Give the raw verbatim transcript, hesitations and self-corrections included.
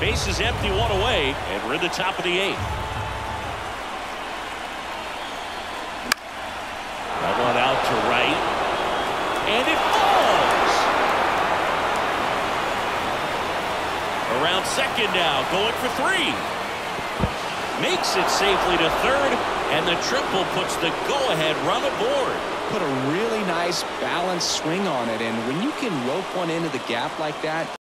Base is empty, one away, and we're in the top of the eighth. That one out to right, and it falls. Around second now, going for three. Makes it safely to third, and the triple puts the go-ahead run aboard. Put a really nice balanced swing on it, and when you can rope one into the gap like that,